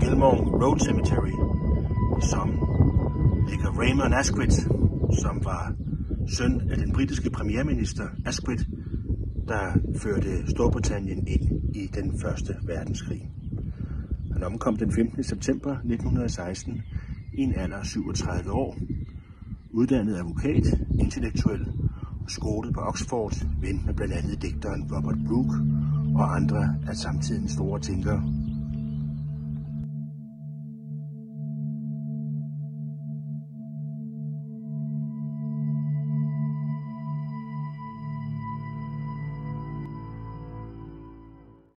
Gilmore Road Cemetery, som ligger Raymond Asquith, som var søn af den britiske premierminister Asquith, der førte Storbritannien ind i den første verdenskrig. Han omkom den 15. september 1916 i en alder af 37 år, uddannet advokat, intellektuel og skolet på Oxford, ven med blandt andet digteren Robert Brooke og andre af samtidens store tænkere.